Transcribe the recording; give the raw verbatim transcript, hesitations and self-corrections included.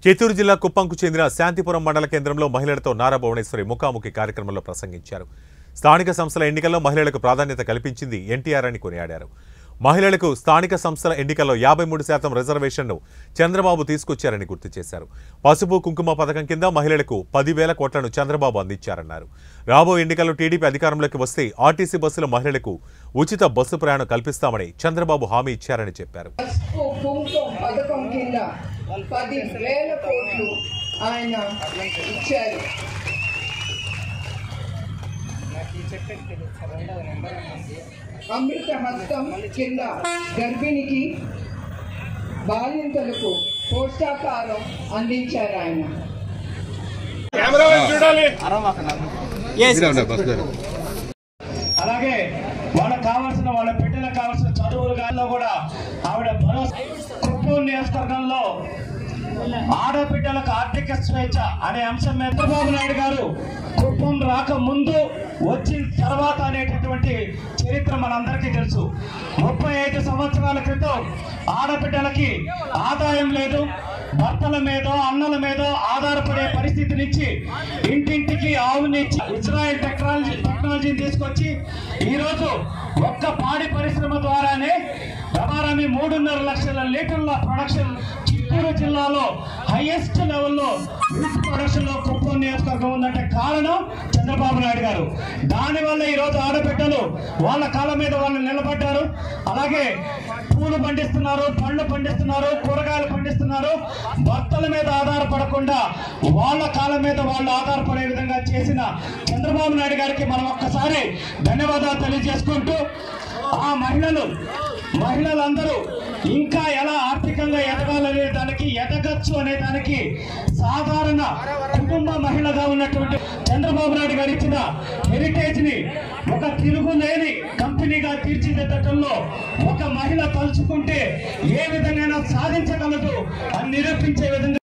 చిత్తూరు జిల్లా కుప్పంకు చెందిన శాంతిపురం మండల కేంద్రంలో మహిళలతో నారా భువనేశ్వరి ముఖాముఖి కార్యక్రమంలో ప్రసంగించారు. స్థానిక సంస్థల ఎన్నికల్లో మహిళలకు ప్రాధాన్యత కల్పించింది ఎన్టీఆర్ అని కొనియాడారు. మహిళలకు స్థానిక సంస్థల ఎన్నికల్లో యాభై మూడు శాతం రిజర్వేషన్ను చంద్రబాబు తీసుకొచ్చారని గుర్తు చేశారు. పసుపు కుంకుమ పథకం కింద మహిళలకు పదివేల కోట్లను చంద్రబాబు అందించారన్నారు. రాబో ఎన్నికల్లో టీడీపీ అధికారంలోకి వస్తే ఆర్టీసీ బస్సుల మహిళలకు ఉచిత బస్సు ప్రయాణం కల్పిస్తామని చంద్రబాబు హామీ ఇచ్చారని చెప్పారు. అమృత హస్తం కింద గర్భిణికి బాలింతలకు పోషకాహారం అందించారు ఆయన. అలాగే వాళ్ళకి కావాల్సిన వాళ్ళ బిడ్డలకు కావాల్సిన చదువులు గాల్లో కూడా ఆవిడ కుప్పం నియోజకవర్గంలో ఆడబిడ్డలకు ఆర్థిక స్వేచ్ఛ అనే అంశం మీద చంద్రబాబు నాయుడు గారు కుప్పం రాక ముందు వచ్చిన తర్వాత అనేటటువంటి చరిత్ర మనందరికీ తెలుసు. ముప్పై ఐదు సంవత్సరాల క్రితం ఆడబిడ్డలకి ఆదాయం లేదు, భర్తల మీద అన్నల మీద ఆధారపడే పరిస్థితి నుంచి ఇంటింటికి ఆవునిచ్చి ఇజ్రాయెల్ టెక్నాలజీ టెక్నాలజీని తీసుకొచ్చి ఈరోజు ఒక్క పాడి పరిశ్రమ ద్వారానే రమారమి మూడున్నర లక్షల లీటర్ల ప్రొడక్షన్ చిత్తూరు జిల్లాలో హైయెస్ట్ లెవెల్లో మిల్క్ ప్రొడక్షన్ లో కుప్పం నియోజకవర్గం ఉందంటే కారణం చంద్రబాబు నాయుడు గారు. దానివల్ల ఈరోజు ఆడబిడ్డలు వాళ్ళ కాళ్ళ మీద వాళ్ళు నిలబడ్డారు. అలాగే పూలు పండిస్తున్నారు, పండ్లు పండిస్తున్నారు, కూరగాయలు పండిస్తున్నారు. భర్తల మీద ఆధారపడకుండా వాళ్ళ కాళ్ళ మీద వాళ్ళు ఆధారపడే విధంగా చేసిన చంద్రబాబు నాయుడు గారికి మనం ఒక్కసారి ధన్యవాదాలు తెలియజేసుకుంటూ ఆ మహిళలు మహిళలందరూ ఇంకా ఎలా ఆర్థికంగా ఎదగాలనే దానికి ఎదగచ్చు అనే దానికి సాధారణ కుటుంబ మహిళగా ఉన్నటువంటి చంద్రబాబు నాయుడు గారు ఇచ్చిన హెరిటేజ్ ని ఒక తిరుగులేని కంపెనీగా తీర్చిదిద్దటంలో ఒక మహిళ తలుచుకుంటే ఏ విధంగా సాధించగలదు అని నిరూపించే విధంగా